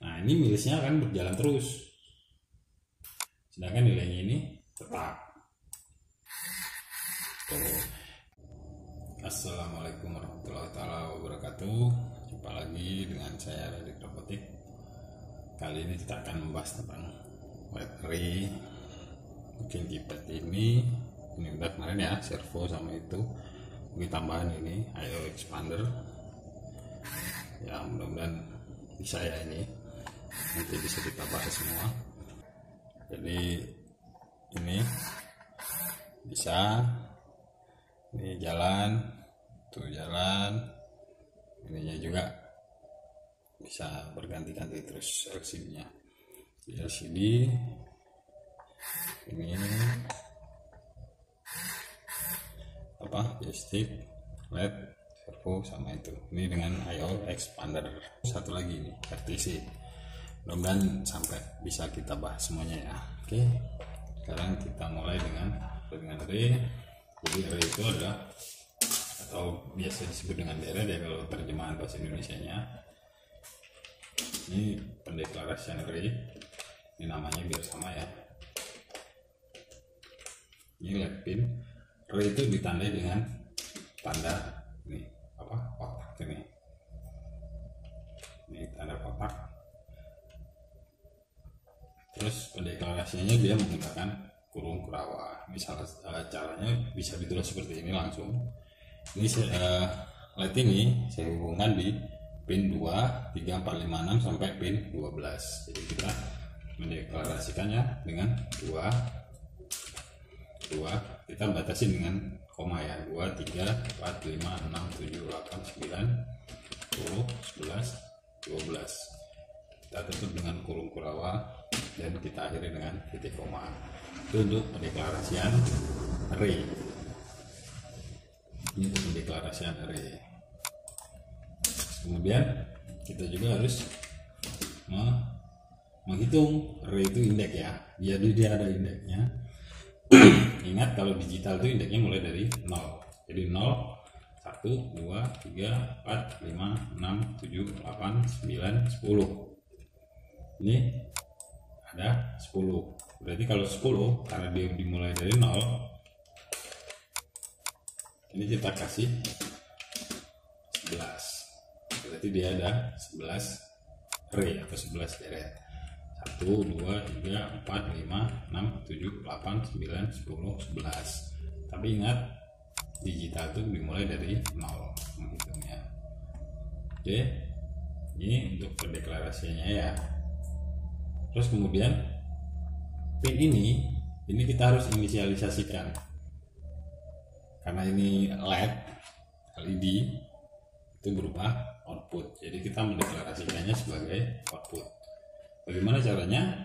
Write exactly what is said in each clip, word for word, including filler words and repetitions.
Nah ini milisnya akan berjalan terus, sedangkan nilainya ini tetap. Tuh. Assalamualaikum warahmatullahi wabarakatuh. Jumpa lagi dengan saya Radit Robotik. Kali ini kita akan membahas tentang wet array. Mungkin keypad ini ini udah kemarin ya, servo sama itu. Ini tambahan ini I O expander. Ya mudah-mudahan bisa ya, ini nanti bisa kita bahas semua. Jadi ini bisa, ini jalan, tuh jalan, ininya juga bisa berganti-ganti terus L C D nya. Di L C D ini apa, joystick, L E D, servo sama itu. Ini dengan I O expander. Satu lagi ini R T C. Mudah-mudahan sampai bisa kita bahas semuanya ya. Oke, sekarang kita mulai dengan dengan array. Jadi array itu adalah, atau biasa disebut dengan deret ya kalau terjemahan bahasa Indonesianya. Ini pendeklarasian array. Ini namanya biar sama ya. Ini L E D pin. Array itu ditandai dengan tanda ini apa, kotak ini. Ini tanda kotak. Terus pendeklarasinya dia menggunakan kurung kurawa. Misalnya caranya bisa ditulis seperti ini langsung. Ini uh, L E D ini saya hubungkan di pin dua, tiga, empat, lima, enam sampai pin dua belas. Jadi kita mendeklarasikannya dengan dua, dua, kita batasi dengan koma ya, dua, tiga, empat, lima, enam, tujuh, delapan, sembilan, sepuluh, sebelas, dua belas. Kita tutup dengan kurung kurawa dan kita akhiri dengan titik koma. Itu untuk pendeklarasian array. Ini untuk pendeklarasian array. Kemudian kita juga harus menghitung array itu indeks ya. Jadi dia ada indeksnya. Ingat kalau digital itu indeksnya mulai dari nol. Jadi nol, satu, dua, tiga, empat, lima, enam, tujuh, delapan, sembilan, sepuluh. Ini ada sepuluh. Berarti kalau sepuluh, karena dia dimulai dari nol, ini kita kasih sebelas. Berarti dia ada sebelas array atau sebelas deret. satu, dua, tiga, empat, lima, enam, tujuh, delapan, sembilan, sepuluh, sebelas. Tapi ingat, digital itu dimulai dari nol menghitungnya. Oke, ini untuk pendeklarasinya ya. Terus kemudian pin ini, ini kita harus inisialisasikan. Karena ini L E D, L E D itu berupa output. Jadi kita mendeklarasikannya sebagai output. Bagaimana caranya?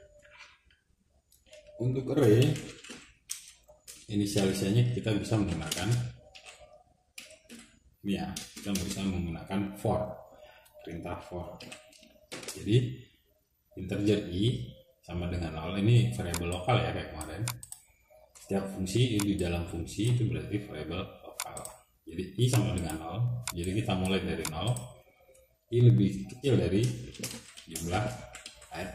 Untuk array inisialisasinya kita bisa menggunakan ini ya, kita bisa menggunakan for, perintah for. Jadi integer i sama dengan nol, ini variabel lokal ya kayak kemarin. Setiap fungsi di dalam fungsi itu berarti variabel lokal. Jadi i sama dengan nol. Jadi kita mulai dari nol. I lebih kecil dari jumlah add.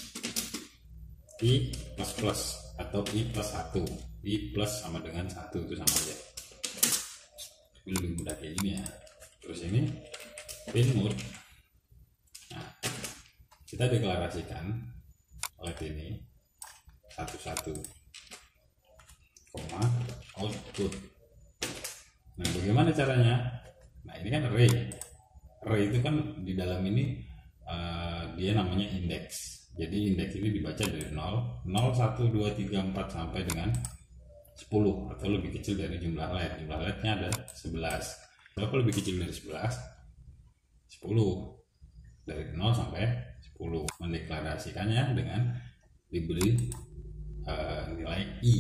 I plus plus atau i plus satu. I plus sama dengan satu, itu sama aja. Ini lebih mudah kayak gini ya. Terus ini pin mode. Nah, kita deklarasikan L E D ini satu-satu, koma output. Nah, bagaimana caranya? Nah, ini kan array. Array itu kan di dalam ini uh, dia namanya indeks. Jadi indeks ini dibaca dari nol, nol, satu, dua, tiga, empat sampai dengan sepuluh atau lebih kecil dari jumlah L E D. Jumlah L E D-nya ada sebelas. Berapa lebih kecil dari sebelas? sepuluh. Dari nol sampai sepuluh. Mendeklarasikannya dengan diberi uh, nilai i.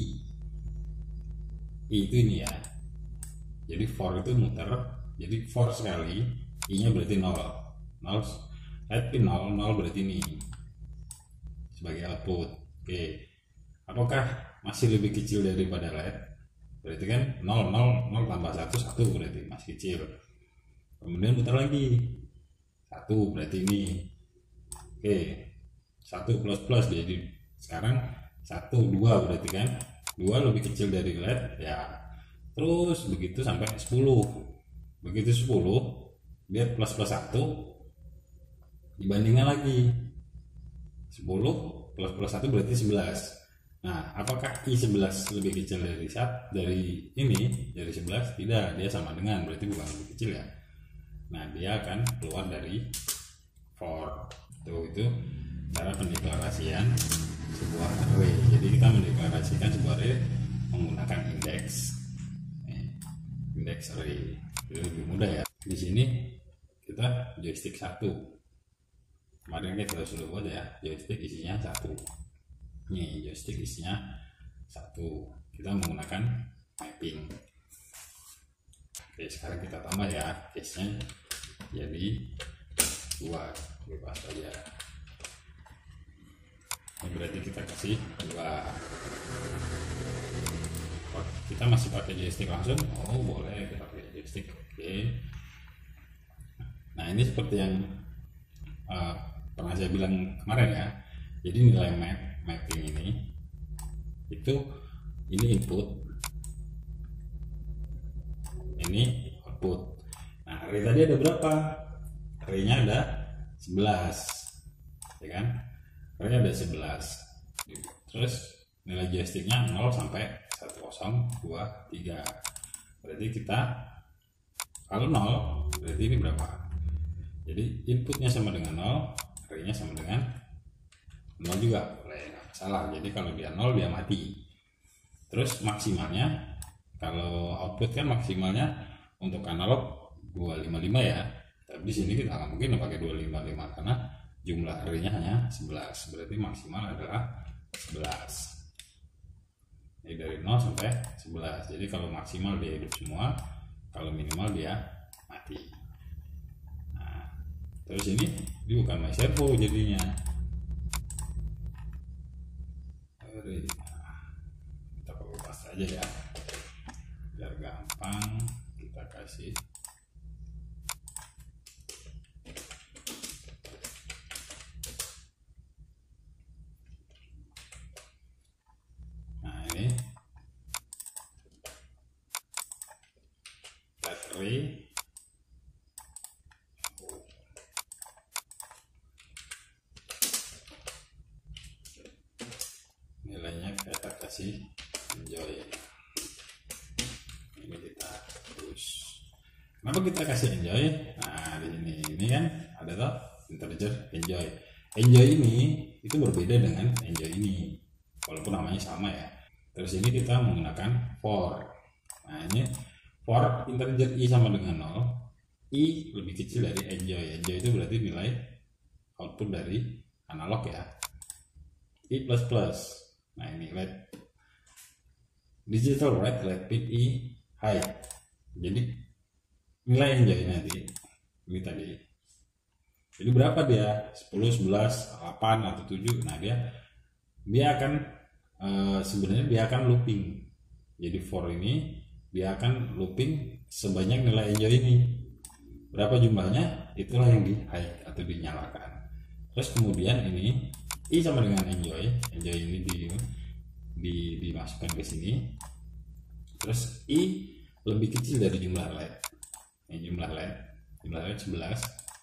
I itu ini ya. Jadi for itu muter. Jadi for sekali, i-nya berarti nol. nol L E D pin nol, nol berarti ini sebagai output. Oke. Apakah masih lebih kecil daripada L E D? Berarti kan nol, nol, nol tambah satu, satu berarti masih kecil. Kemudian putar lagi. satu berarti ini. Oke, satu plus plus jadi sekarang satu dua berarti kan, dua lebih kecil dari L E D ya. Terus begitu sampai sepuluh. Begitu sepuluh biar plus plus satu dibandingkan lagi. sepuluh plus plus satu berarti sebelas. Nah, apakah I sebelas lebih kecil dari saat dari ini, dari sebelas? Tidak, dia sama dengan, berarti bukan lebih kecil ya. Nah, dia akan keluar dari for. Tuh, itu cara pendeklarasian sebuah array. Jadi kita mendeklarasikan sebuah array menggunakan indeks. Indeks array. Itu lebih mudah ya. Di sini kita joystick satu. Kemarin kita sudah buat ya, joystick isinya satu. Ini joystick isinya satu. Kita menggunakan mapping. Oke, sekarang kita tambah ya, case-nya jadi dua, bebas saja. Ini berarti kita kasih dua. Oh, kita masih pakai joystick langsung? Oh, boleh kita pakai joystick. Oke. Nah, ini seperti yang uh, pernah saya bilang kemarin ya. Jadi nilai map mapping ini itu ini input, ini output. Nah, array tadi ada berapa? Array-nya ada sebelas, ya kan? Array ada sebelas. Terus nilai joysticknya nol sampai satu, nol, dua, tiga. Berarti kita kalau nol berarti ini berapa? Jadi inputnya sama dengan nol, array-nya sama dengan nol juga, boleh, nggak masalah. Jadi kalau dia nol dia mati. Terus maksimalnya, kalau output kan maksimalnya untuk analog dua ratus lima puluh lima ya. Tapi di sini kita nggak mungkin pakai dua ratus lima puluh lima karena jumlah array-nya hanya sebelas. Berarti maksimal adalah sebelas. Ini dari nol sampai sebelas. Jadi kalau maksimal dia hidup semua, kalau minimal dia mati. Nah, terus ini ini bukan my servo jadinya. Kita pakai pas aja ya, biar gampang. Kita kasih nah ini battery. Nilainya kita kasih enjoy. Ini kita push. Kenapa kita kasih enjoy? Nah, di sini ini kan ada toh integer enjoy. Enjoy ini itu berbeda dengan enjoy ini, walaupun namanya sama ya. Terus ini kita menggunakan for. Nah, ini for integer i sama dengan nol. I lebih kecil dari enjoy. Enjoy itu berarti nilai output dari analog ya. I plus plus. Nah, ini let digital write let bit i high. Jadi nilai enjoy nanti ini tadi. Jadi berapa dia? sepuluh, sebelas, delapan atau tujuh. Nah, dia dia akan e, sebenarnya dia akan looping. Jadi for ini dia akan looping sebanyak nilai enjoy ini. Berapa jumlahnya? Itulah yang di high atau dinyalakan. Terus kemudian ini i sama dengan enjoy. Enjoy ini di, di dimasukkan ke sini. Terus i lebih kecil dari jumlah L E D. Ini jumlah L E D. Jumlah L E D sebelas.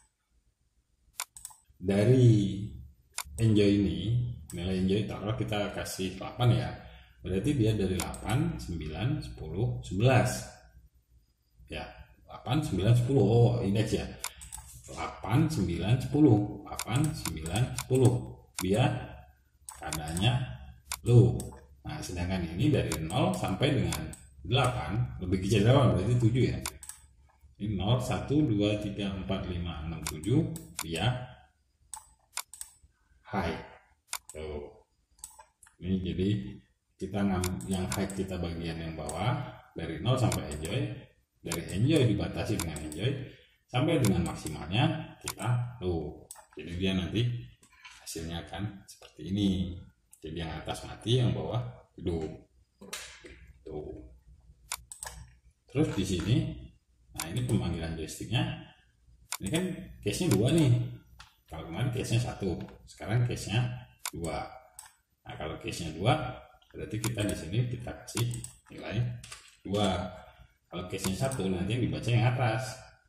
Dari enjoy ini, nilai enjoy taruh kita kasih delapan ya. Berarti dia dari delapan, sembilan, sepuluh, sebelas. Ya, delapan, sembilan, sepuluh. Oh, indeks ya. delapan, sembilan, sepuluh. delapan, sembilan, sepuluh. Biar keadaannya low. Nah, sedangkan ini dari nol sampai dengan delapan, lebih kecil delapan berarti tujuh ya. Ini nol, satu, dua, tiga, empat, lima, enam, tujuh. Dia high. Tuh. Ini jadi kita yang high kita bagian yang bawah dari nol sampai enjoy. Dari enjoy dibatasi dengan enjoy sampai dengan maksimalnya kita low. Jadi dia nanti hasilnya akan seperti ini. Jadi yang atas mati, yang bawah hidup. Tuh. Terus di sini, nah ini pemanggilan joysticknya. Ini kan case-nya dua nih. Kalau kemarin case-nya satu, sekarang case-nya dua. Nah, kalau case-nya dua, berarti kita di sini kita kasih nilai dua. Kalau case-nya satu, nanti yang dibaca yang atas.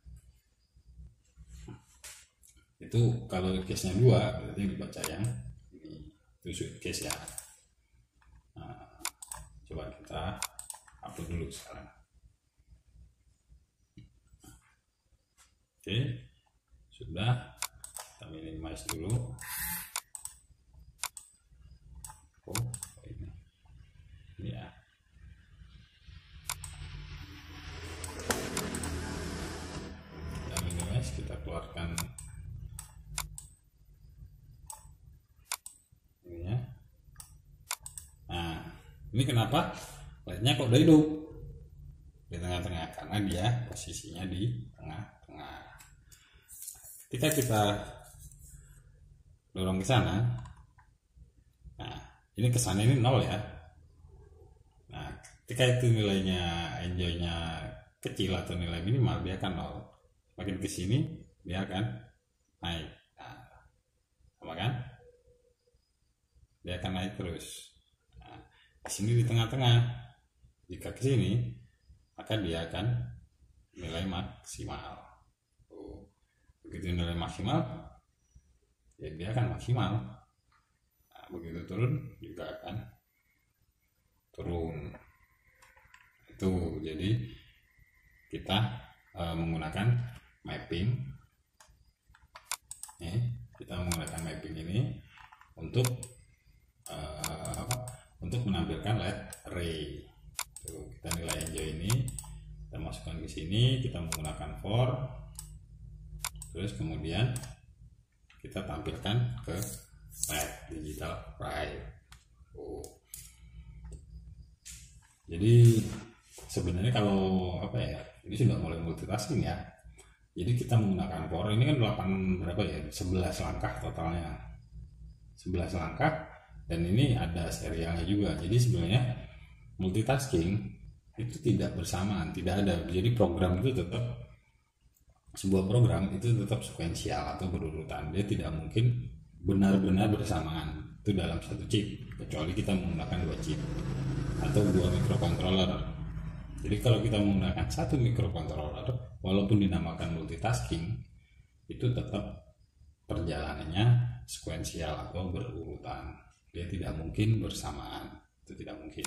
Itu kalau case-nya dua, berarti yang dibaca yang ini. Itu case ya. Nah, coba kita upload dulu sekarang. Oke, sudah. Kita minimize dulu. Oh, ini, ini ya. Kita minimize, kita keluarkan ini ya. Nah, ini kenapa lightnya kok udah hidup di tengah-tengah? Karena dia posisinya di tengah-tengah. Ketika kita dorong ke sana, nah ini kesana ini nol ya. Nah, ketika itu nilainya enjoy-nya kecil atau nilai minimal, dia akan nol. Makin ke sini dia akan naik. Nah, sama kan? Dia akan naik terus. Nah, di sini di tengah-tengah. Jika ke sini, maka dia akan nilai maksimal. Oh, begitu nilai maksimal, ya dia akan maksimal. Nah, begitu turun juga akan turun. Itu jadi kita uh, menggunakan mapping. Nih, kita menggunakan mapping ini untuk uh, apa? Untuk menampilkan light array. Tuh, kita nilai enjoy ini kita masukkan ke sini, kita menggunakan for, terus kemudian kita tampilkan ke light digital prime. Oh. Jadi sebenarnya kalau apa ya, ini sudah mulai multitasking ya. Jadi kita menggunakan for ini kan delapan berapa ya, sebelas langkah totalnya, sebelas langkah, dan ini ada serialnya juga. Jadi sebenarnya multitasking itu tidak bersamaan, tidak ada. Jadi program itu tetap, sebuah program itu tetap sekuensial atau berurutan. Dia tidak mungkin benar-benar bersamaan itu dalam satu chip, kecuali kita menggunakan dua chip atau dua microcontroller. Jadi kalau kita menggunakan satu microcontroller, walaupun dinamakan multitasking, itu tetap perjalanannya sekuensial atau berurutan. Dia tidak mungkin bersamaan, itu tidak mungkin.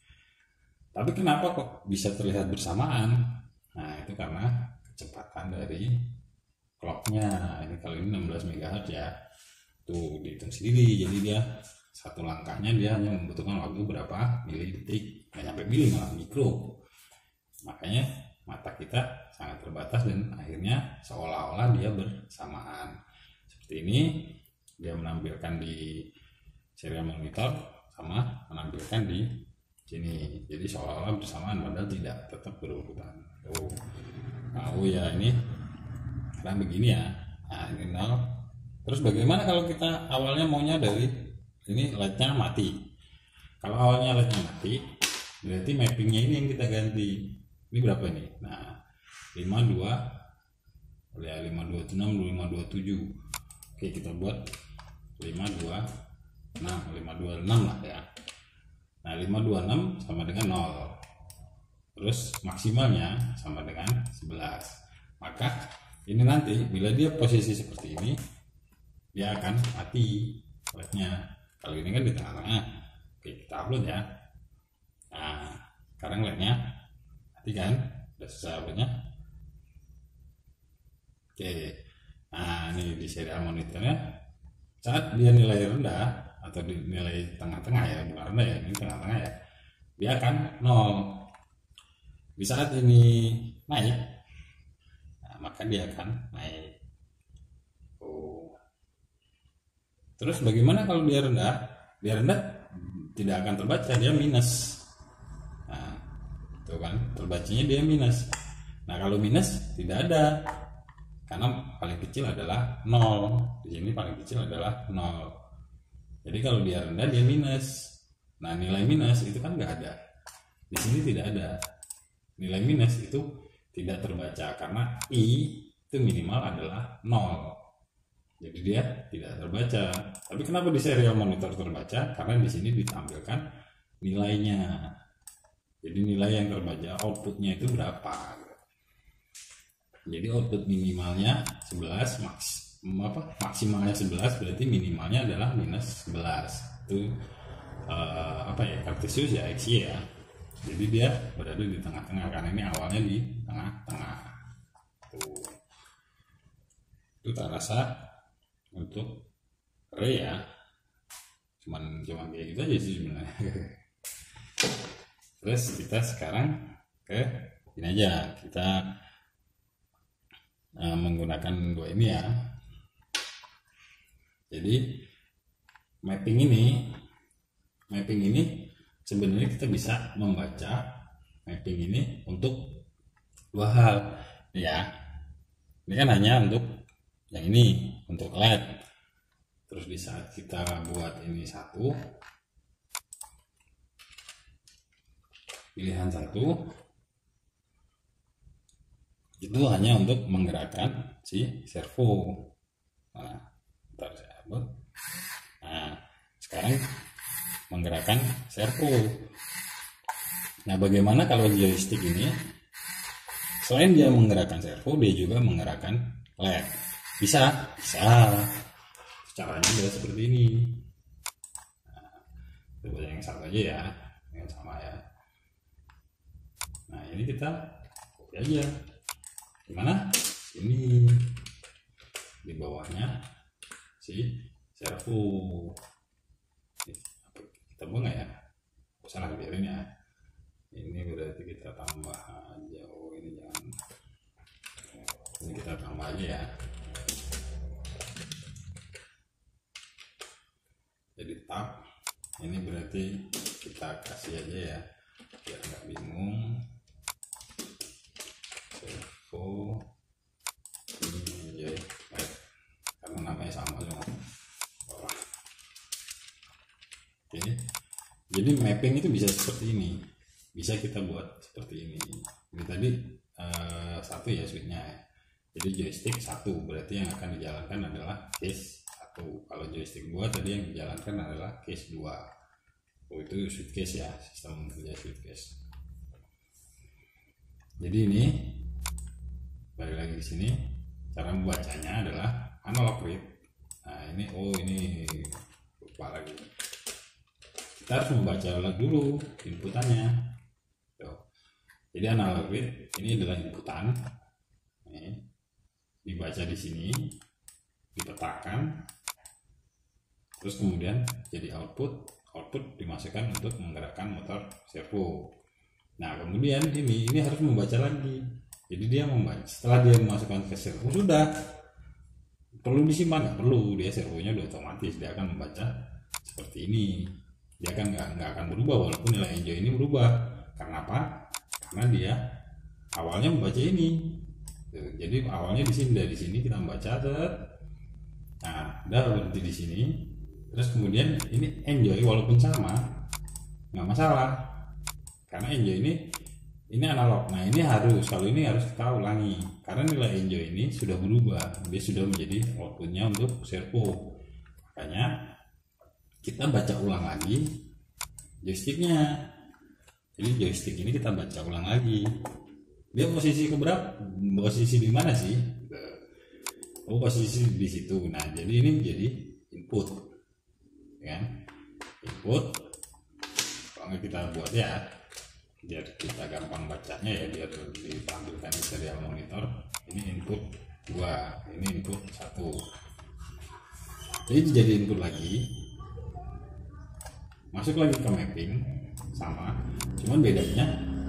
Tapi kenapa kok bisa terlihat bersamaan? Nah, itu karena kecepatan dari clocknya. Ini kali ini enam belas megahertz ya. Tuh dihitung sendiri. Jadi dia satu langkahnya dia hanya membutuhkan waktu berapa milidetik, nggak nyampe mili, malah mikro. Makanya mata kita sangat terbatas dan akhirnya seolah-olah dia bersamaan. Seperti ini dia menampilkan di serial monitor sama menampilkan di sini. Jadi seolah-olah bersamaan padahal tidak, tetap berurutan. Oh, tahu ya ini karena begini ya. Nah, ini nol. Terus bagaimana kalau kita awalnya maunya dari ini lightnya mati? Kalau awalnya lightnya mati, berarti mappingnya ini yang kita ganti. Ini berapa ini? Nah, lima puluh dua ya, lima puluh dua enam, lima puluh dua tujuh. Oke, kita buat lima puluh dua enam, lima puluh dua enam lah ya. Nah, lima puluh dua enam sama dengan nol. Terus maksimalnya sama dengan sebelas. Maka ini nanti bila dia posisi seperti ini, dia akan mati lightnya. Kalau ini kan di tengah-tengah. Oke, kita upload ya. Nah, sekarang lightnya mati kan? Udah selesai uploadnya. Oke. Nah, ini di serial monitornya saat dia nilai rendah atau di nilai tengah-tengah ya, bukan rendah ya, ini tengah-tengah ya, dia akan nol. Di saat ini naik, nah, maka dia akan naik. Oh. Terus bagaimana kalau dia rendah? Dia rendah tidak akan terbaca, dia minus. Nah, itu kan terbacanya dia minus. Nah, kalau minus tidak ada, karena paling kecil adalah nol. Di sini paling kecil adalah nol. Jadi kalau dia rendah dia minus. Nah, nilai minus itu kan nggak ada. Di sini tidak ada. Nilai minus itu tidak terbaca karena i itu minimal adalah nol. Jadi dia tidak terbaca. Tapi kenapa di serial monitor terbaca? Karena di sini ditampilkan nilainya. Jadi nilai yang terbaca outputnya itu berapa. Jadi output minimalnya sebelas, maks apa maksimalnya sebelas, berarti minimalnya adalah minus sebelas. Itu uh, apa ya, Cartesius ya, X Y ya. Jadi dia berada di tengah-tengah karena ini awalnya di tengah-tengah. Tuh. Itu tak rasa untuk array ya. Cuman cuman kayak gitu aja sih sebenarnya. Terus kita sekarang ke ini aja, kita uh, menggunakan dua ini ya. Jadi mapping ini mapping ini sebenarnya kita bisa membaca mapping ini untuk dua hal ya. Ini kan hanya untuk yang ini, untuk L E D. Terus di saat kita buat ini satu, pilihan satu, itu hanya untuk menggerakkan si servo. Nah, bentar saya buat. Nah, sekarang menggerakkan servo. Nah, bagaimana kalau joystick ini selain dia menggerakkan servo, dia juga menggerakkan L E D? Bisa, bisa. Caranya adalah seperti ini. Nah, coba yang satu aja ya, yang sama ya. Nah, ini kita copy aja. Gimana? Ini di bawahnya si servo. Kita buang nggak ya? Oh, salah, biarin ya. Ini berarti kita tambah aja. Oh, ini jangan. Ini kita tambah aja ya. Jadi tab. Ini berarti kita kasih aja ya, biar nggak bingung. Servo ini ya, karena namanya sama semua. Oke. Jadi mapping itu bisa seperti ini. Bisa kita buat seperti ini. Ini tadi uh, satu ya switchnya. Jadi joystick satu, berarti yang akan dijalankan adalah case satu. Kalau joystick dua tadi yang dijalankan adalah case dua. Oh, itu switch case ya, sistem kerja switch case. Jadi ini balik lagi di sini, cara membacanya adalah analog read. Nah ini, oh ini lupa lagi. Kita harus membaca dulu inputannya. Tuh. Jadi analog read ini adalah inputan. Ini dibaca di sini, dipetakan, terus kemudian jadi output. Output dimasukkan untuk menggerakkan motor servo. Nah kemudian ini ini harus membaca lagi. Jadi dia membaca, setelah dia memasukkan ke servo sudah, perlu disimpan nggak perlu, dia servonya udah otomatis dia akan membaca seperti ini. Dia akan nggak nggak akan berubah walaupun nilai enjoy ini berubah. Karena apa? Karena dia awalnya membaca ini. Jadi awalnya di sini, dari sini kita membaca ter. Nah, udah berhenti di sini. Terus kemudian ini enjoy walaupun sama nggak masalah, karena enjoy ini ini analog. Nah ini harus, kalau ini harus kita ulangi karena nilai enjoy ini sudah berubah, dia sudah menjadi outputnya untuk servo. Makanya kita baca ulang lagi joysticknya. Jadi joystick ini kita baca ulang lagi. Dia posisi keberapa? Posisi di mana sih? Oh posisi di situ. Nah jadi ini jadi input. Kan input, kalau kita buat ya biar kita gampang bacanya ya, biar ditampilkan di serial monitor. Ini input dua, ini input satu. Jadi jadi input lagi, masuk lagi ke mapping sama, cuman bedanya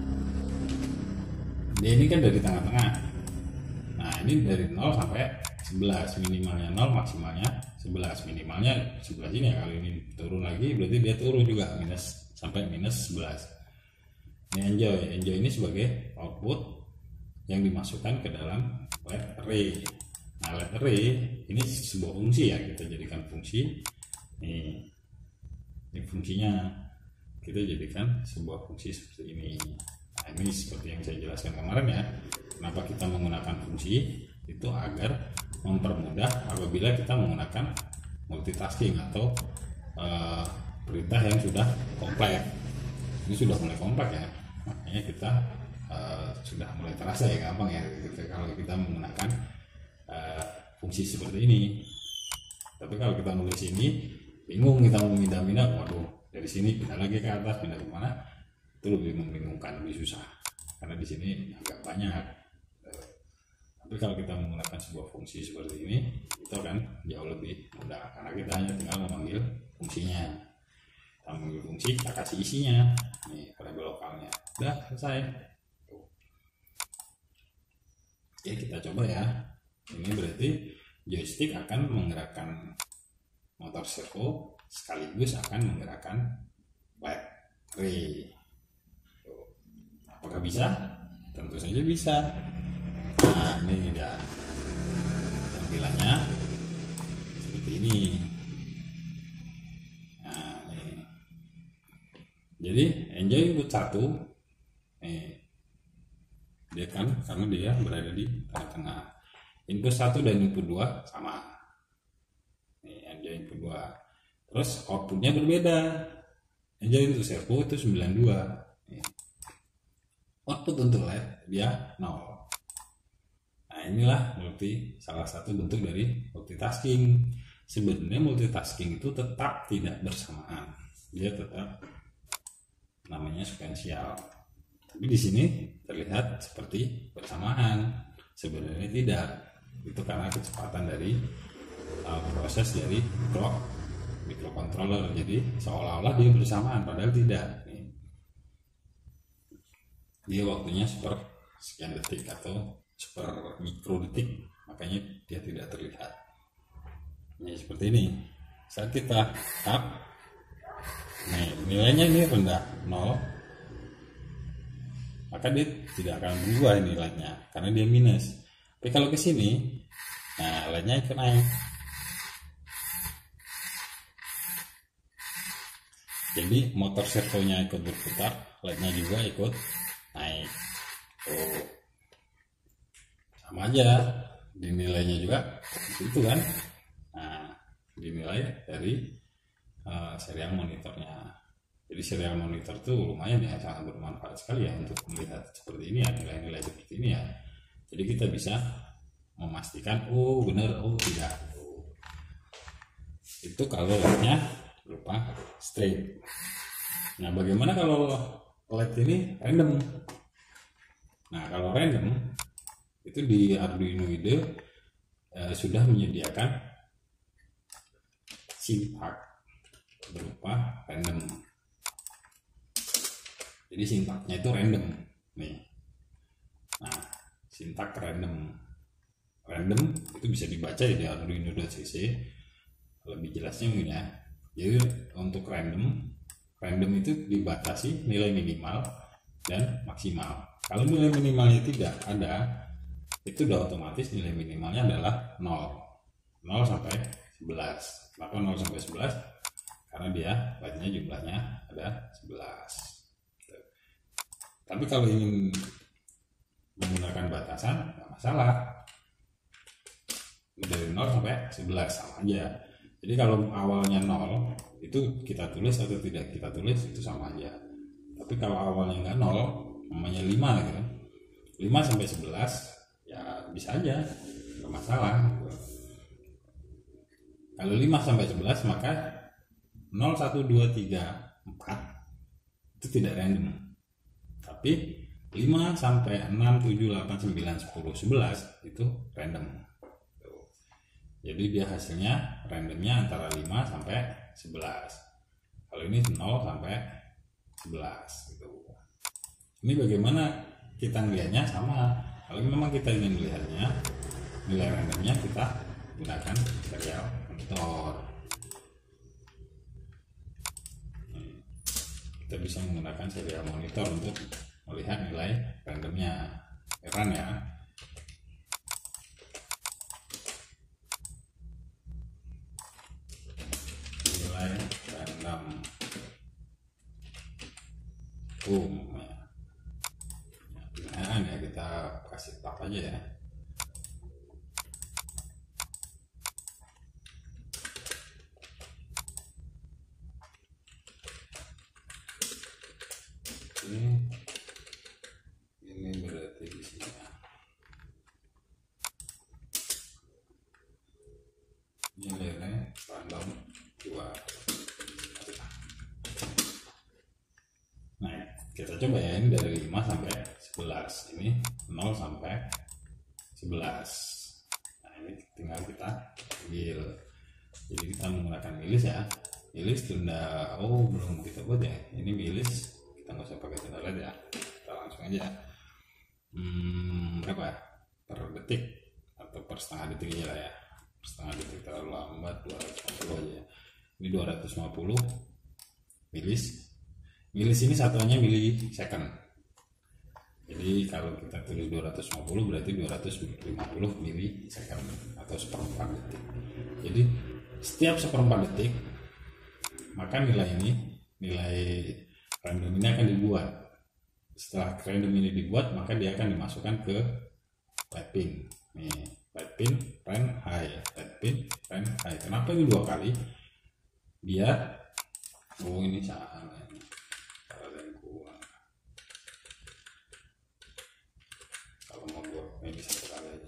dia ini kan dari tengah-tengah. Nah ini dari nol sampai sebelas, minimalnya nol, maksimalnya sebelas. Minimalnya sebelas ini ya, kalau ini turun lagi berarti dia turun juga minus sampai minus sebelas. Ini enjoy, enjoy ini sebagai output yang dimasukkan ke dalam L E D array. Nah L E D array ini sebuah fungsi ya, kita jadikan fungsi. Nih, ini fungsinya kita jadikan sebuah fungsi seperti ini. Nah ini seperti yang saya jelaskan kemarin ya, kenapa kita menggunakan fungsi. itu agar mempermudah apabila kita menggunakan multitasking atau uh, perintah yang sudah kompleks. Ini sudah mulai kompleks ya, makanya kita uh, sudah mulai terasa ya gampang ya gitu, kalau kita menggunakan uh, fungsi seperti ini. Tapi kalau kita nulis ini bingung, kita mau pindah-pindah, waduh dari sini pindah lagi ke atas, pindah kemana, itu lebih membingungkan, lebih susah karena di sini agak banyak. Tapi kalau kita menggunakan sebuah fungsi seperti ini, itu akan jauh lebih mudah karena kita hanya tinggal memanggil fungsinya. Kita memanggil fungsi, kita kasih isinya, nih variabel lokalnya, udah selesai. Oke, kita coba ya. Ini berarti joystick akan menggerakkan motor servo sekaligus akan menggerakkan light ray. Apakah bisa? Tentu saja bisa. Nah, ini dia tampilannya seperti ini. Nah, ini. Jadi enjoy input satu, nih, dia kan karena dia berada di tengah-tengah. Input satu dan input dua sama. Nih, enjoy input dua. Terus outputnya berbeda. Enjoy untuk servo itu sembilan puluh dua. Nih. Output untuk L E D dia nol. Nah, inilah multi salah satu bentuk dari multitasking. Sebenarnya multitasking itu tetap tidak bersamaan, dia tetap namanya sekuensial. Tapi di sini terlihat seperti bersamaan, sebenarnya tidak. Itu karena kecepatan dari uh, proses dari clock microcontroller. Jadi seolah-olah dia bersamaan, padahal tidak. Nih. Dia waktunya seper sekian detik atau super mikro detik, makanya dia tidak terlihat. Ini seperti ini. Saat kita tap, nih nilainya ini rendah nol, maka dia tidak akan berubah nilainya karena dia minus. Tapi kalau ke sini, nah L E D-nya ikut naik. Jadi motor servonya ikut berputar, L E D-nya juga ikut naik. Oh. Sama aja dinilainya juga itu kan. Nah, dinilai dari uh, serial monitornya. Jadi serial monitor tuh lumayan ya, sangat bermanfaat sekali ya untuk melihat seperti ini ya, nilai-nilai seperti ini ya. Jadi kita bisa memastikan oh benar, oh tidak. Oh. Itu kalau L E D-nya berupa straight. Nah, bagaimana kalau L E D ini random? Nah, kalau random itu di Arduino IDE eh, sudah menyediakan sintak berupa random. Jadi sintaknya itu random nih. Nah, sintak random random itu bisa dibaca di arduino.cc, lebih jelasnya mungkin ya. Jadi untuk random random itu dibatasi nilai minimal dan maksimal. Kalau nilai minimalnya tidak ada, itu udah otomatis nilai minimalnya adalah nol. nol sampai sebelas. Kenapa nol sampai sebelas? Karena dia light-nya jumlahnya ada sebelas. Tapi kalau ingin menggunakan batasan, nggak masalah. Dari nol sampai sebelas sama aja. Jadi kalau awalnya nol, itu kita tulis atau tidak kita tulis itu sama aja. Tapi kalau awalnya nggak nol, namanya lima gitu. lima sampai sebelas ya bisa aja, nggak masalah. Kalau lima sampai sebelas maka nol, satu, dua, tiga, empat itu tidak random. Tapi lima sampai enam, tujuh, delapan, sembilan, sepuluh, sebelas itu random. Jadi dia hasilnya randomnya antara lima sampai sebelas. Kalau ini nol sampai sebelas gitu. Ini bagaimana kita melihatnya sama. Kalau memang kita ingin melihatnya nilai randomnya, kita gunakan serial monitor. Kita bisa menggunakan serial monitor untuk melihat nilai randomnya. Heran ya. Nilai random. Boom. Nah, ya kita kasih tab aja ya. kita coba ya, ini dari lima sampai sebelas, ini nol sampai sebelas. Nah ini tinggal kita ambil, jadi kita menggunakan milis ya, milis tunda, oh belum kita buat ya, ini milis kita nggak usah pakai tunda led ya, kita langsung aja. Hmm, berapa per detik atau per setengah detik aja lah ya, per setengah detik terlalu lambat, dua ratus lima puluh aja. Ini dua ratus lima puluh milis. Milis ini satuannya millisecond. Jadi kalau kita tulis dua ratus lima puluh berarti dua ratus lima puluh millisecond atau seperempat detik. Jadi setiap seperempat detik maka nilai ini, nilai random ini akan dibuat. Setelah random ini dibuat, maka dia akan dimasukkan ke light pin. Nih, light pin, rand high, light pin, rand high. Kenapa ini dua kali? Biar, oh ini salah. Kalau mau buat ini satu kali aja.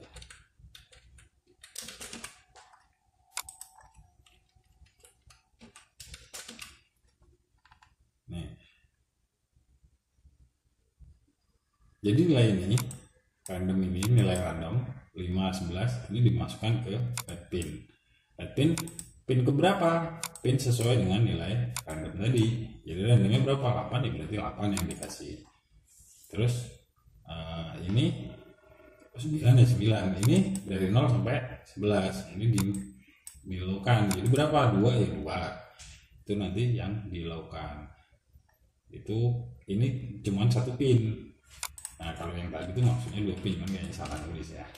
Nih. Jadi nilai ini, random ini, nilai random lima, sebelas ini dimasukkan ke light pin. Light pin, pin keberapa? Pin sesuai dengan nilai random tadi. Jadi randomnya berapa? delapan, ya berarti delapan yang dikasih. Terus uh, ini sembilan ya sembilan. Ini dari nol sampai sebelas. Ini di dilaukan. Jadi berapa? dua ya dua. Itu nanti yang dilaukan. Itu ini cuma satu pin. Nah kalau yang tadi itu maksudnya dua pin, kan kayaknya salah nulis ya.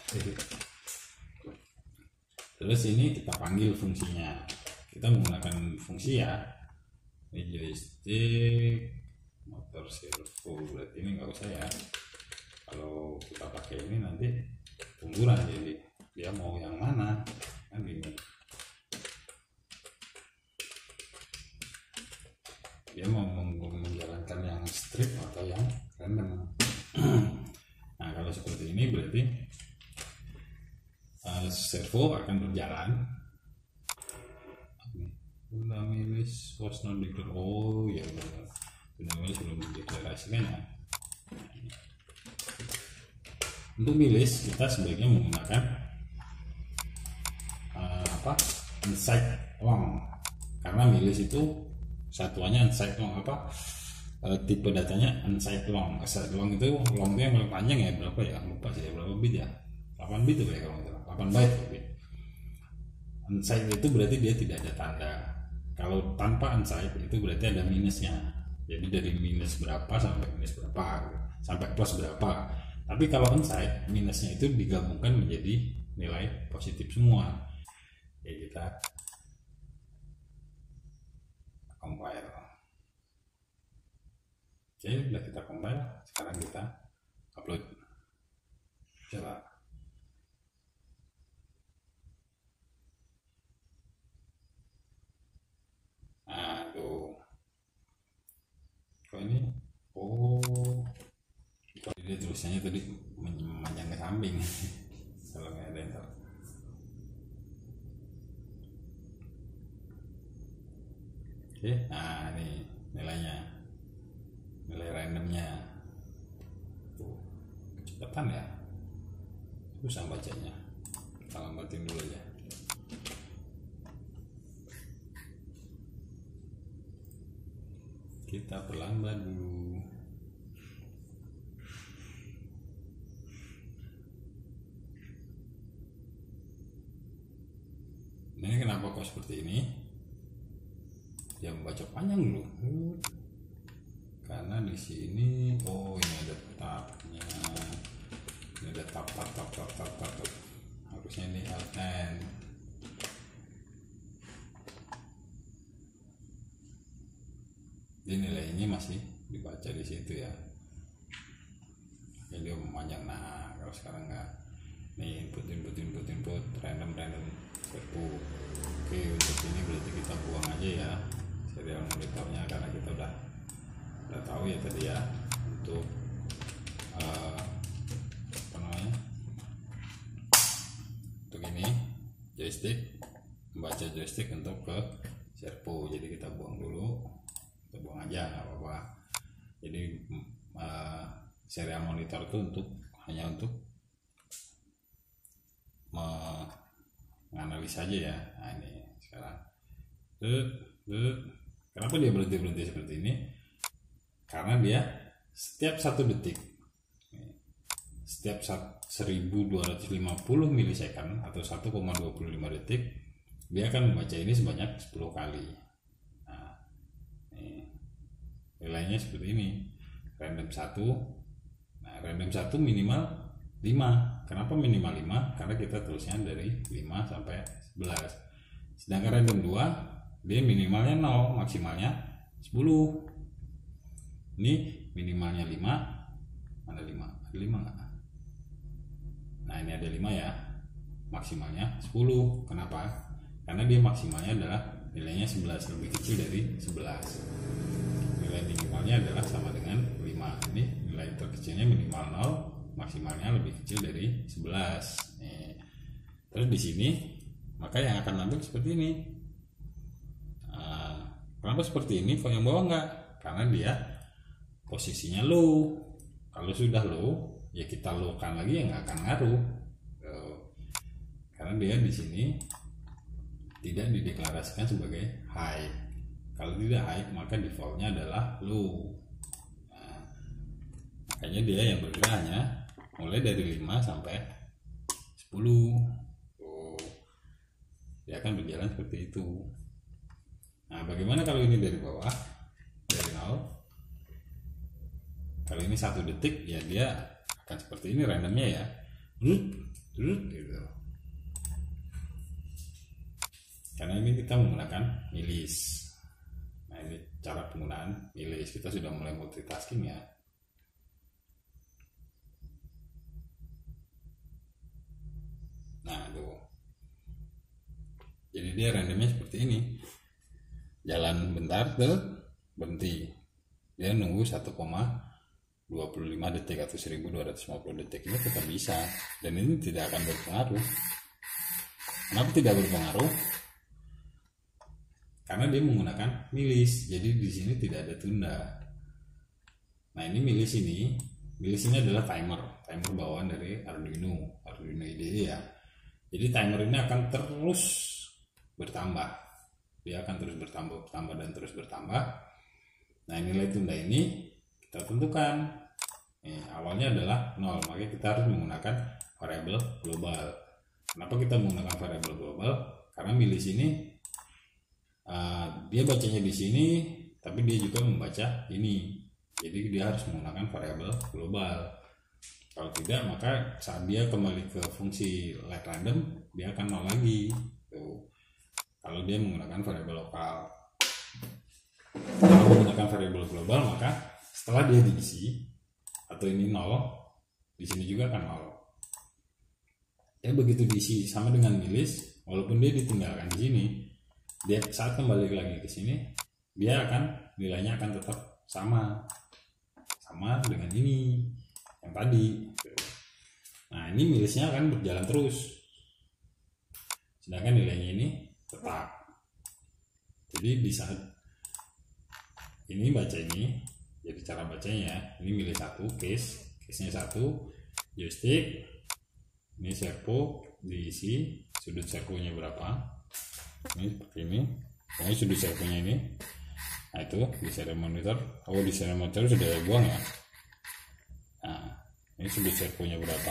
Terus ini kita panggil fungsinya. Kita menggunakan fungsi ya. Ini joystick, motor servo, berarti ini nggak usah ya. Kalau kita pakai ini nanti tungguran, jadi dia mau yang mana kan bingung. Dia mau menjalankan yang strip atau yang random. Nah kalau seperti ini berarti uh, servo akan berjalan. Tunda milis was not declared. Oh ya benar, tunda milis belum dideklarasikan ya. Untuk milis kita sebaiknya menggunakan uh, apa inside long, karena milis itu satuannya inside long, apa uh, tipe datanya inside long. Inside long itu long itu yang paling panjang ya, berapa ya, lupa sih berapa bit ya, delapan bit ya kalau nggak salah, delapan byte lebih. Inside itu berarti dia tidak ada tanda. Kalau tanpa inside itu berarti ada minusnya. Jadi dari minus berapa sampai minus berapa, sampai plus berapa. Tapi kalau inside, minusnya itu digabungkan menjadi nilai positif semua. Ya kita compile. Oke, sudah kita compile. Sekarang kita upload. Coba. Nah, tuh. Kok ini? Oh. Kok dia tulisannya tadi memanjang ke samping. Kalau nggak ada enter. Oke, nah ini nilainya. Nilai randomnya. Tuh. Kecepatan ya. Susah bacanya. Kita lambatin dulu ya. Kita perlambat dulu. Ini kenapa kok seperti ini? Dia membaca panjang dulu. Karena di sini, oh ini ada tabnya. Ini ada tab tab tab tab tab tab. Harusnya ini Alt N. Jadi nilai ini masih dibaca di situ ya. Jadi dia memanjang. Nah kalau sekarang enggak. Nih input input input input random random servo. Oke, untuk ini berarti kita buang aja ya serial monitornya, karena kita udah udah tahu ya tadi ya untuk uh, apa namanya, untuk ini joystick, membaca joystick untuk ke servo. Jadi kita buang dulu, kita buang aja nggak apa-apa. Jadi uh, serial monitor itu untuk hanya untuk menganalisa aja ya. Nah ini sekarang kenapa dia berhenti-berhenti seperti ini, karena dia setiap satu detik, setiap seribu dua ratus lima puluh milisecond atau satu koma dua lima detik, dia akan membaca ini sebanyak sepuluh kali. Nah, ini nilainya seperti ini, random satu. Nah, random satu minimal lima. Kenapa minimal lima? Karena kita terusnya dari lima sampai sebelas. Sedangkan random dua, dia minimalnya nol, maksimalnya sepuluh. Ini minimalnya lima. Mana lima? Ada lima nggak? Nah ini ada lima ya, maksimalnya sepuluh. Kenapa? Karena dia maksimalnya adalah nilainya sebelas, lebih kecil dari sebelas. Nilai minimalnya adalah sama dengan lima. Ini nilai terkecilnya minimal nol, maksimalnya lebih kecil dari sebelas. Nih. Terus di sini maka yang akan nampil seperti ini. Nah, kenapa seperti ini? Kok yang bawah enggak? Karena dia posisinya low. Kalau sudah low, ya kita low-kan lagi ya nggak akan ngaruh. Karena dia di sini tidak dideklarasikan sebagai high. Kalau tidak high, maka defaultnya adalah low. Nah, makanya dia yang bergerak hanya mulai dari lima sampai sepuluh. Oh, dia akan berjalan seperti itu. Nah, bagaimana kalau ini dari bawah, dari nol? Kalau ini satu detik, ya dia akan seperti ini randomnya ya, rut, rut, gitu. Karena ini kita menggunakan milis. Nah ini cara penggunaan milis. Kita sudah mulai multitasking ya. Nah tuh. Jadi dia randomnya seperti ini. Jalan bentar, tuh berhenti. Dia nunggu satu koma dua lima detik atau seribu dua ratus lima puluh detik. Ini tetap bisa. Dan ini tidak akan berpengaruh. Kenapa tidak berpengaruh? Karena dia menggunakan milis. Jadi di sini tidak ada tunda. Nah ini milis ini. Milis ini adalah timer. Timer bawaan dari Arduino. Arduino I D E ya. Jadi timer ini akan terus bertambah. Dia akan terus bertambah, bertambah dan terus bertambah. Nah nilai tunda ini kita tentukan. Nih, awalnya adalah nol, maka kita harus menggunakan variabel global. Kenapa kita menggunakan variabel global? Karena milis ini uh, dia bacanya di sini, tapi dia juga membaca ini. Jadi dia harus menggunakan variabel global. Kalau tidak, maka saat dia kembali ke fungsi let random, dia akan nol lagi. Tuh. Kalau dia menggunakan variabel lokal. Kalau menggunakan variabel global, maka setelah dia diisi atau ini nol, di sini juga akan nol. Ya begitu diisi sama dengan milis, walaupun dia ditinggalkan di sini, dia saat kembali lagi ke sini, dia akan nilainya akan tetap sama, sama dengan ini yang tadi. Nah ini milisnya akan berjalan terus, sedangkan nilainya ini tetap. Jadi di saat ini baca ini, jadi cara bacanya ini milih satu case, case nya satu, joystick, ini servo diisi, sudut servonya berapa, ini seperti ini, ini sudut servonya ini. Nah itu di serial monitor, oh di serial monitor sudah buang ya. Nah ini sudut servonya berapa,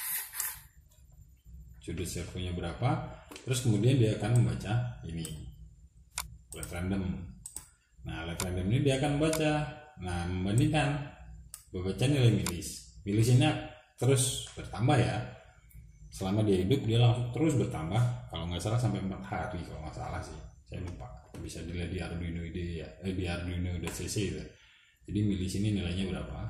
sudut servonya berapa, terus kemudian dia akan membaca ini let random. Nah let random ini dia akan membaca. Nah membandingkan membaca nilai milis, milis ini terus bertambah ya. Selama dia hidup dia langsung terus bertambah. Kalau nggak salah sampai empat hari kalau nggak salah sih, saya lupa. Bisa dilihat di Arduino I D E ya, eh, di Arduino.cc itu. Jadi milis ini nilainya berapa?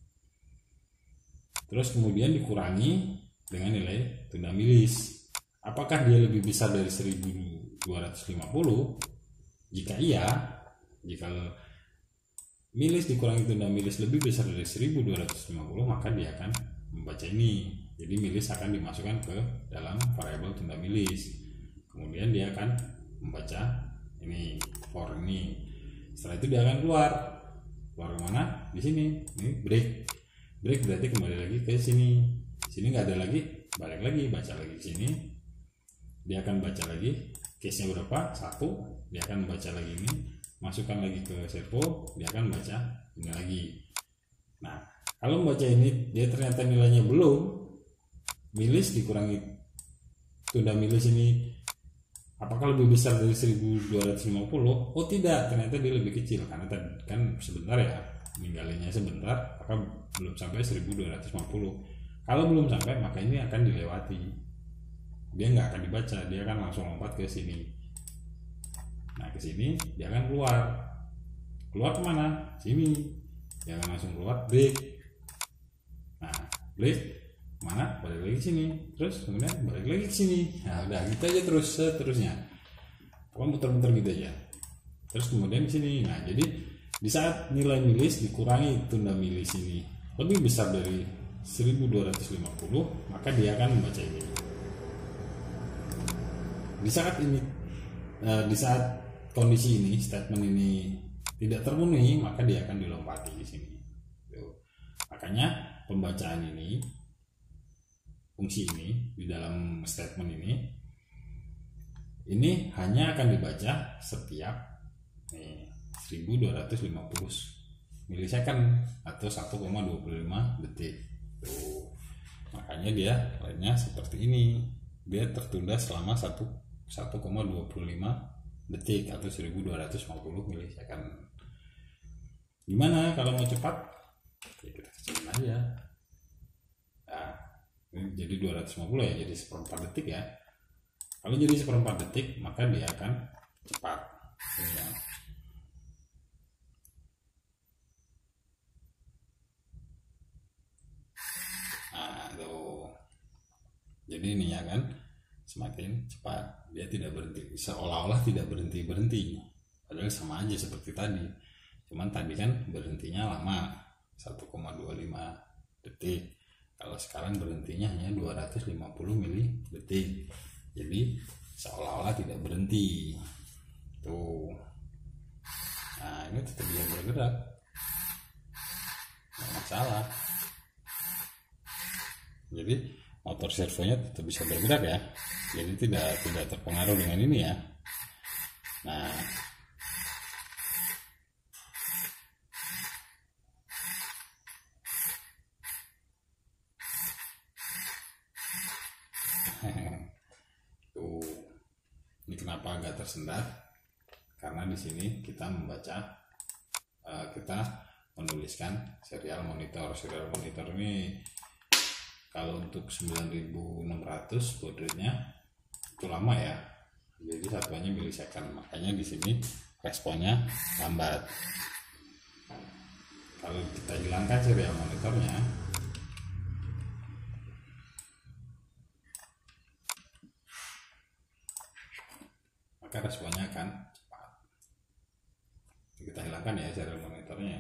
Terus kemudian dikurangi dengan nilai tunda milis. Apakah dia lebih besar dari seribu dua ratus lima puluh? Jika iya, jika milis dikurangi tunda milis lebih besar dari seribu dua ratus lima puluh, maka dia akan membaca ini. Jadi milis akan dimasukkan ke dalam variabel tunda milis. Kemudian dia akan membaca ini for ini. Setelah itu dia akan keluar. keluar kemana? Di sini. Ini break. Break berarti kembali lagi ke sini. Sini nggak ada lagi, balik lagi, baca lagi ke sini. Dia akan baca lagi. Case-nya berapa? Satu. Dia akan baca lagi ini. Masukkan lagi ke servo. Dia akan baca ini lagi. Nah, kalau membaca ini dia ternyata nilainya belum, milis dikurangi tunda milis ini apakah lebih besar dari seribu dua ratus lima puluh? Oh tidak, ternyata dia lebih kecil karena tadi kan sebentar ya, ninggalinya sebentar, maka belum sampai seribu dua ratus lima puluh. Kalau belum sampai maka ini akan dilewati, dia nggak akan dibaca, dia akan langsung lompat ke sini. Nah ke sini dia akan keluar, keluar kemana? Sini, dia akan langsung keluar, break. Nah break mana, balik lagi sini, terus kemudian balik lagi ke sini. Nah udah gitu aja terus seterusnya, pokoknya muter-muter gitu aja. Terus kemudian di sini, nah jadi di saat nilai milis dikurangi tunda milis ini lebih besar dari seribu dua ratus lima puluh, maka dia akan membaca ini. Di saat ini, nah, di saat kondisi ini, statement ini tidak terpenuhi, maka dia akan dilompati di sini. Tuh. Makanya pembacaan ini, fungsi ini di dalam statement ini ini hanya akan dibaca setiap nih, seribu dua ratus lima puluh milisecond atau satu koma dua puluh lima detik. Tuh. Makanya dia lainnya seperti ini, dia tertunda selama satu koma dua puluh lima detik atau seribu dua ratus lima puluh milisecond. Gimana kalau mau cepat? Ya kita kecilin aja. Nah, jadi dua ratus lima puluh ya, jadi seperempat detik ya. Kalau jadi seperempat detik maka dia akan cepat ya. Nah tuh, jadi ini ya kan semakin cepat, dia tidak berhenti, seolah-olah tidak berhenti berhenti, padahal sama aja seperti tadi, cuman tadi kan berhentinya lama satu koma dua puluh lima detik. Kalau sekarang berhentinya hanya dua ratus lima puluh mili detik, jadi seolah-olah tidak berhenti. Tuh, nah ini tetap bisa bergerak, nggak masalah. Jadi motor servonya tetap bisa bergerak ya, jadi tidak tidak terpengaruh dengan ini ya. Nah, tuh, ini kenapa agak tersendat? Karena di sini kita membaca, uh, kita menuliskan serial monitor. Serial monitor ini kalau untuk sembilan ribu enam ratus baud rate-nya itu lama ya, jadi satuannya milisecond, makanya di sini responnya lambat. Kalau kita hilangkan serial monitornya, maka responnya akan cepat. Kita hilangkan ya serial monitornya.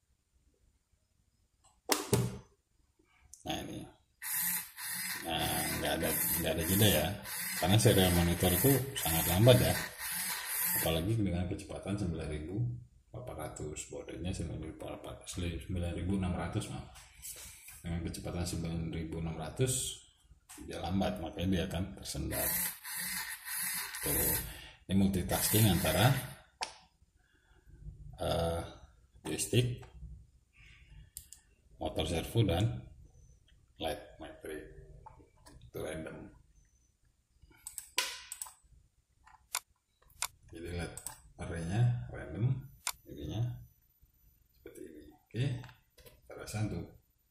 Nah ini, nah nggak ada nggak ada jeda ya, karena serial monitor itu sangat lambat ya, apalagi dengan kecepatan sembilan ribu delapan ratus, baud rate-nya sembilan ribu enam ratus, maaf, dengan kecepatan sembilan ribu enam ratus dia lambat, makanya dia akan tersendat. Tuh, ini multitasking antara uh, joystick, motor servo dan light matrix. Itu random, jadi lihat arraynya random, ininya seperti ini. Oke, kita rasa untuk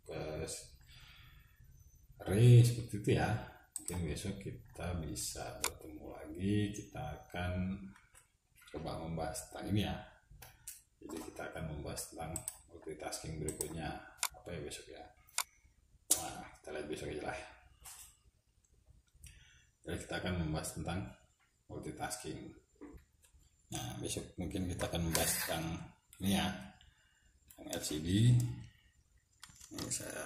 array seperti itu ya. Mungkin besok kita bisa bertemu lagi, kita akan coba membahas tentang ini ya. Jadi kita akan membahas tentang multitasking berikutnya apa ya besok ya. Nah, kita lihat besok aja lah. Jadi kita akan membahas tentang multitasking. Nah besok mungkin kita akan membahas tentang ini ya, yang L C D. Ini saya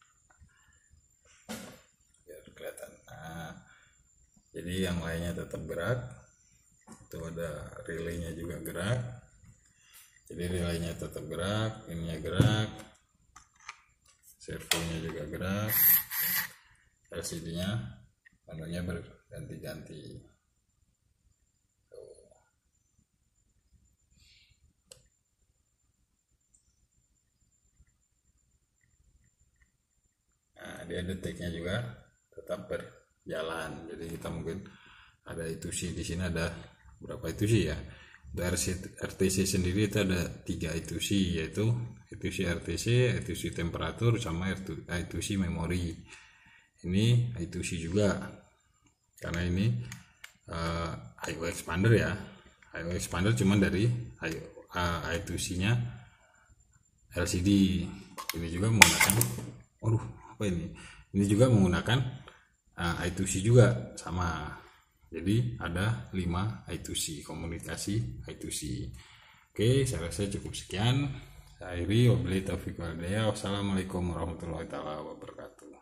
biar kelihatan. Nah, jadi yang lainnya tetap gerak. Itu ada relaynya juga gerak. Jadi relaynya tetap gerak, ininya gerak, servonya juga gerak, L C D-nya panelnya berganti-ganti. Nah, dia deteknya juga tetap berjalan. Jadi kita mungkin ada I two C di sini, ada berapa I two C ya? Untuk R T C sendiri itu ada tiga I two C, yaitu I two C R T C, I two C temperatur, sama I two C memori. Ini I two C juga, karena ini uh, I O expander ya. I O expander cuman dari uh, I two C-nya L C D. Ini juga menggunakan, aduh apa ini? Ini juga menggunakan uh, I two C juga sama. Jadi ada lima I two C, komunikasi I two C. Oke, saya rasa cukup sekian. Saya akhiri, wabillahi taufiq wal hidayah. Wassalamualaikum warahmatullahi wabarakatuh.